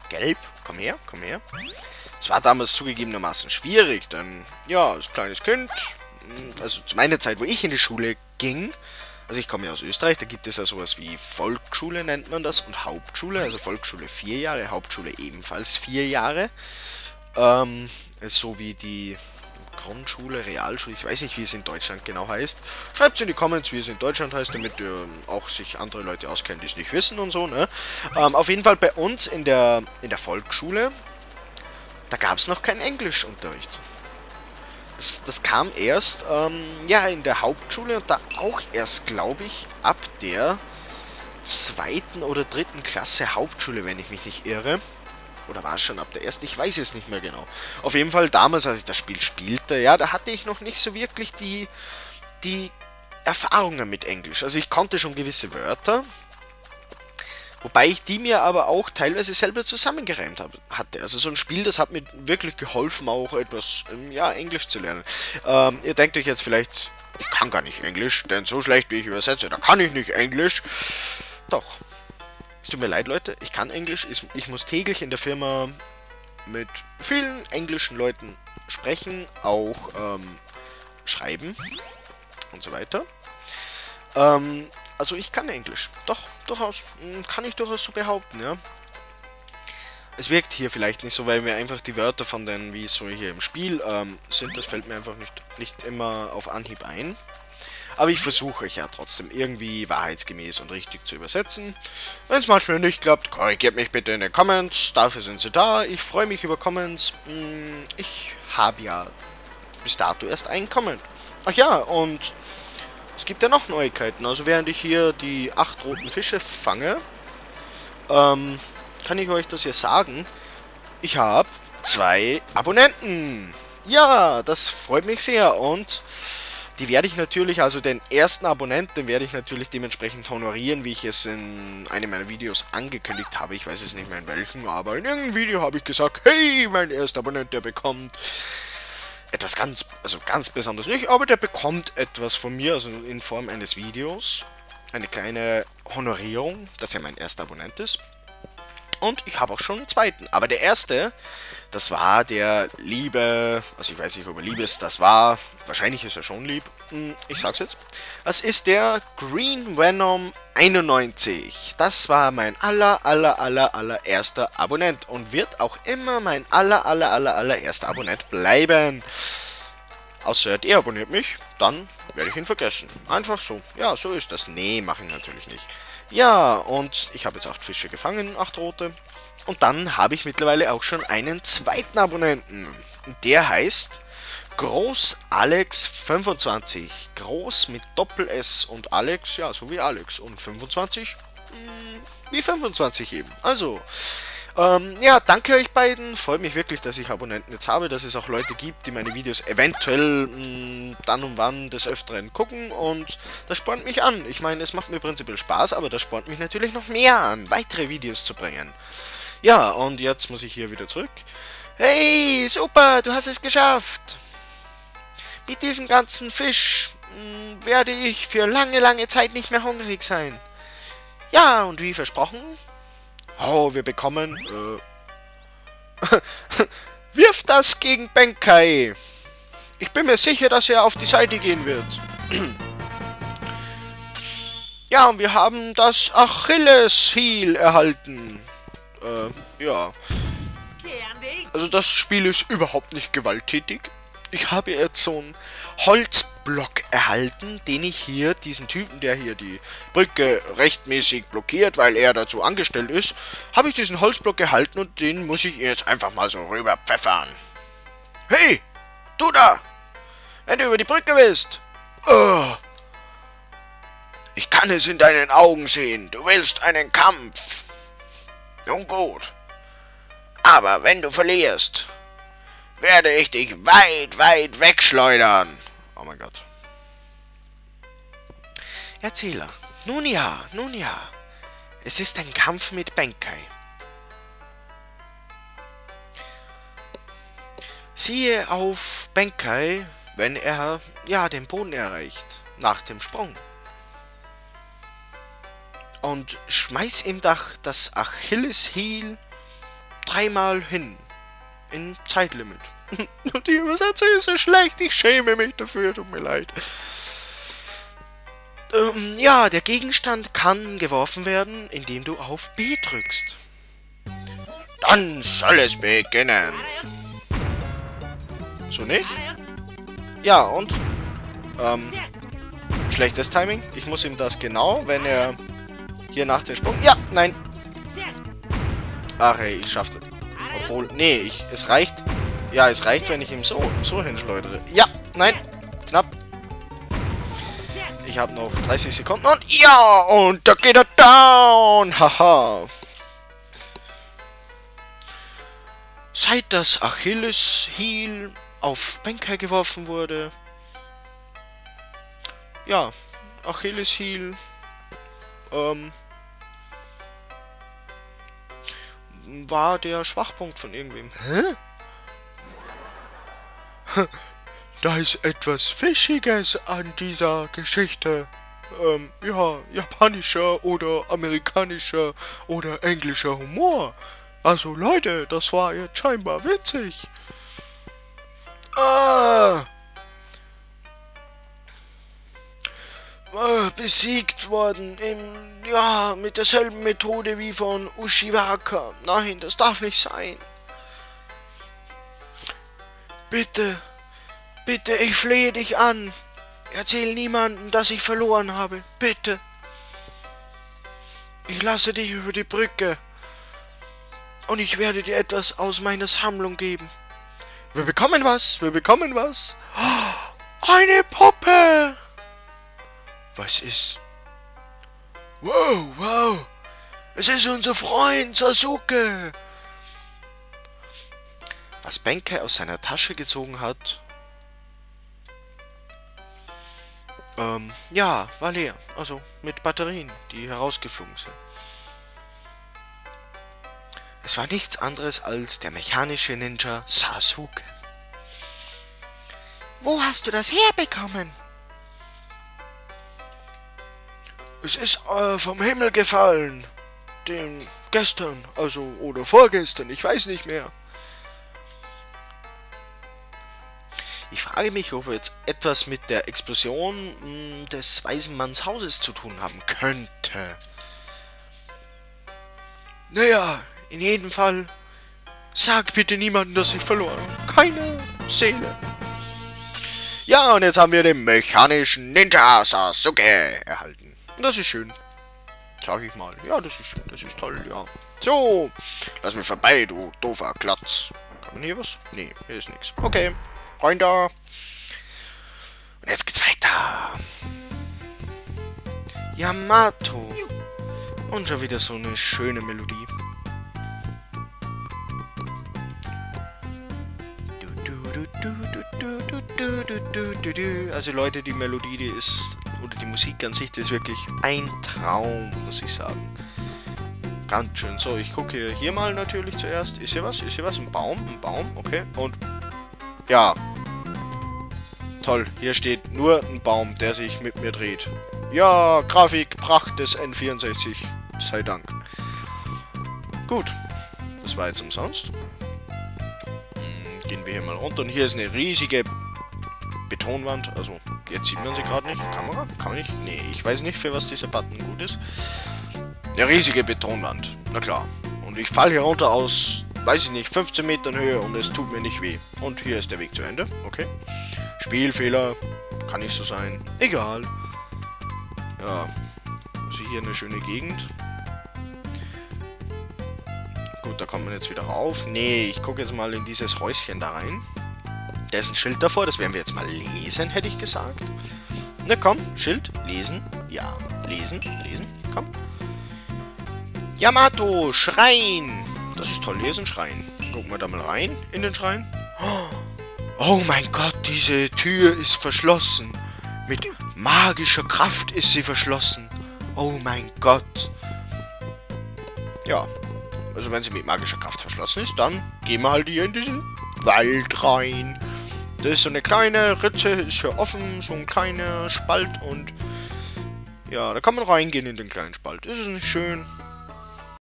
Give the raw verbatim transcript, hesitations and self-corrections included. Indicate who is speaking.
Speaker 1: Gelb, komm her, komm her. Es war damals zugegebenermaßen schwierig, denn, ja, als kleines Kind, also zu meiner Zeit, wo ich in die Schule ging, also ich komme ja aus Österreich, da gibt es ja sowas wie Volksschule, nennt man das, und Hauptschule, also Volksschule vier Jahre, Hauptschule ebenfalls vier Jahre. Ähm, so wie die Grundschule, Realschule, ich weiß nicht, wie es in Deutschland genau heißt. Schreibt es in die Comments, wie es in Deutschland heißt, damit äh, auch sich andere Leute auskennen, die es nicht wissen und so, ne? Ähm, auf jeden Fall bei uns in der, in der Volksschule, da gab es noch keinen Englischunterricht. Das, das kam erst, ähm, ja, in der Hauptschule und da auch erst, glaube ich, ab der zweiten oder dritten Klasse Hauptschule, wenn ich mich nicht irre. Oder war es schon ab der ersten? Ich weiß es nicht mehr genau. Auf jeden Fall damals, als ich das Spiel spielte, ja, da hatte ich noch nicht so wirklich die, die Erfahrungen mit Englisch. Also ich konnte schon gewisse Wörter, wobei ich die mir aber auch teilweise selber zusammengereimt hab, hatte. Also so ein Spiel, das hat mir wirklich geholfen, auch etwas, ja, Englisch zu lernen. Ähm, ihr denkt euch jetzt vielleicht, ich kann gar nicht Englisch, denn so schlecht wie ich übersetze, da kann ich nicht Englisch. Doch. Es tut mir leid, Leute, ich kann Englisch. Ich muss täglich in der Firma mit vielen englischen Leuten sprechen, auch ähm, schreiben und so weiter. Ähm, also ich kann Englisch. Doch, durchaus. Kann ich durchaus so behaupten, ja. Es wirkt hier vielleicht nicht so, weil mir einfach die Wörter von den, wie es so hier im Spiel ähm, sind, das fällt mir einfach nicht, nicht immer auf Anhieb ein. Aber ich versuche euch ja trotzdem irgendwie wahrheitsgemäß und richtig zu übersetzen. Wenn es manchmal nicht klappt, korrigiert mich bitte in den Comments. Dafür sind sie da. Ich freue mich über Comments. Ich habe ja bis dato erst einen Comment. Ach ja, und es gibt ja noch Neuigkeiten. Also während ich hier die acht roten Fische fange, ähm, kann ich euch das ja sagen. Ich habe zwei Abonnenten. Ja, das freut mich sehr und die werde ich natürlich, also den ersten Abonnenten werde ich natürlich dementsprechend honorieren, wie ich es in einem meiner Videos angekündigt habe. Ich weiß es nicht mehr in welchem, aber in irgendeinem Video habe ich gesagt, hey, mein erster Abonnent, der bekommt etwas ganz, also ganz besonders nicht, aber der bekommt etwas von mir, also in Form eines Videos. Eine kleine Honorierung, dass er mein erster Abonnent ist. Und ich habe auch schon einen zweiten. Aber der erste, das war der liebe, also ich weiß nicht, ob er lieb ist, das war, wahrscheinlich ist er schon lieb, ich sag's jetzt. Das ist der Green Venom einundneunzig. Das war mein aller, aller, aller, aller erster Abonnent und wird auch immer mein aller, aller, aller, aller erster Abonnent bleiben. Außer ihr abonniert mich, dann werde ich ihn vergessen. Einfach so. Ja, so ist das. Nee, mache ich natürlich nicht. Ja, und ich habe jetzt acht Fische gefangen, acht rote. Und dann habe ich mittlerweile auch schon einen zweiten Abonnenten. Der heißt Groß Alex fünfundzwanzig. Groß mit Doppel-S und Alex, ja, so wie Alex. Und fünfundzwanzig, mh, wie fünfundzwanzig eben. Also, ähm, ja, danke euch beiden. Freut mich wirklich, dass ich Abonnenten jetzt habe, dass es auch Leute gibt, die meine Videos eventuell mh, dann und wann des Öfteren gucken. Und das spornt mich an. Ich meine, es macht mir prinzipiell Spaß, aber das spornt mich natürlich noch mehr an, weitere Videos zu bringen. Ja, und jetzt muss ich hier wieder zurück. Hey, super, du hast es geschafft. Mit diesem ganzen Fisch mh, werde ich für lange, lange Zeit nicht mehr hungrig sein. Ja, und wie versprochen... Oh, wir bekommen... Äh, wirf das gegen Benkai. Ich bin mir sicher, dass er auf die Seite gehen wird. Ja, und wir haben das Achilles-Heel erhalten. Äh, ja. Also das Spiel ist überhaupt nicht gewalttätig. Ich habe jetzt so einen Holzblock erhalten, den ich hier, diesen Typen, der hier die Brücke rechtmäßig blockiert, weil er dazu angestellt ist, habe ich diesen Holzblock erhalten und den muss ich jetzt einfach mal so rüber pfeffern. Hey, du da! Wenn du über die Brücke willst! Oh. Ich kann es in deinen Augen sehen, du willst einen Kampf. Nun gut. Aber wenn du verlierst, werde ich dich weit, weit wegschleudern. Oh mein Gott. Erzähler. Nun ja, nun ja. Es ist ein Kampf mit Benkai. Siehe auf Benkai, wenn er, ja, den Boden erreicht, nach dem Sprung. Und schmeiß ihm doch das Achilles-Heel dreimal hin. In Zeitlimit. Die Übersetzung ist so schlecht, ich schäme mich dafür, tut mir leid. Ähm, ja, der Gegenstand kann geworfen werden, indem du auf B drückst. Dann soll es beginnen. So nicht? Ja, und? Ähm, schlechtes Timing. Ich muss ihm das genau, wenn er hier nach dem Sprung... Ja, nein. Ach ey, ich schaff's. Obwohl, nee, ich, es reicht... Ja, es reicht, wenn ich ihm so, so hinschleudere. Ja, nein, knapp. Ich habe noch dreißig Sekunden und ja, und da geht er down. Haha. Seit das Achilles-Heel auf Benkei geworfen wurde. Ja, Achilles-Heel. Ähm... war der Schwachpunkt von irgendwem. Hä? Da ist etwas Fischiges an dieser Geschichte. Ähm, ja, japanischer oder amerikanischer oder englischer Humor. Also Leute, das war jetzt scheinbar witzig. Ah! Äh, besiegt worden in, ja, mit derselben Methode wie von Ushiwaka. Nein, das darf nicht sein. Bitte, bitte, ich flehe dich an. Erzähl niemandem, dass ich verloren habe. Bitte. Ich lasse dich über die Brücke. Und ich werde dir etwas aus meiner Sammlung geben. Wir bekommen was, wir bekommen was. Eine Puppe. Was ist? Wow, wow. Es ist unser Freund Sasuke. Was Benkei aus seiner Tasche gezogen hat. Ähm, ja, war leer. Also mit Batterien, die herausgeflogen sind. Es war nichts anderes als der mechanische Ninja Sasuke. Wo hast du das herbekommen? Es ist äh, vom Himmel gefallen. Den gestern, also oder vorgestern, ich weiß nicht mehr. Ich frage mich, ob wir jetzt etwas mit der Explosion mh, des Weisen Manns Hauses zu tun haben könnte. Naja, in jedem Fall, sag bitte niemandem, dass ich verloren habe. Keine Seele. Ja, und jetzt haben wir den mechanischen Ninja Sasuke erhalten. Das ist schön. Sag ich mal. Ja, das ist schön. Das ist toll, ja. So. Lass mich vorbei, du doofer Klatz. Kann man hier was? Nee, hier ist nichts. Okay. Rein da. Und jetzt geht's weiter. Yamato. Und schon wieder so eine schöne Melodie. Also Leute, die Melodie, die ist, oder die Musik an sich, die ist wirklich ein Traum, muss ich sagen. Ganz schön. So, ich gucke hier mal natürlich zuerst. Ist hier was? Ist hier was? Ein Baum? Ein Baum? Okay. Und, ja. Toll, hier steht nur ein Baum, der sich mit mir dreht. Ja, Grafik, Pracht des N vierundsechzig. Sei Dank. Gut. Das war jetzt umsonst. Gehen wir hier mal runter. Und hier ist eine riesige Betonwand. Also, jetzt sieht man sie gerade nicht. Kamera? Kann man nicht? Nee, ich weiß nicht, für was dieser Button gut ist. Eine riesige Betonwand. Na klar. Und ich falle hier runter aus, weiß ich nicht, fünfzehn Metern Höhe und es tut mir nicht weh. Und hier ist der Weg zu Ende. Okay. Spielfehler. Kann nicht so sein. Egal. Ja. Also hier eine schöne Gegend. Gut, da kommt man jetzt wieder rauf. Nee, ich gucke jetzt mal in dieses Häuschen da rein. Da ist ein Schild davor, das werden wir jetzt mal lesen, hätte ich gesagt. Na komm, Schild, lesen. Ja, lesen, lesen, komm. Yamato, Schrein. Das ist toll, lesen, Schrein. Gucken wir da mal rein, in den Schrein. Oh mein Gott, diese Tür ist verschlossen. Mit magischer Kraft ist sie verschlossen. Oh mein Gott. Ja. Also wenn sie mit magischer Kraft verschlossen ist, dann gehen wir halt hier in diesen Wald rein. Das ist so eine kleine Ritze, ist hier offen, so ein kleiner Spalt und ja, da kann man reingehen in den kleinen Spalt. Ist es nicht schön?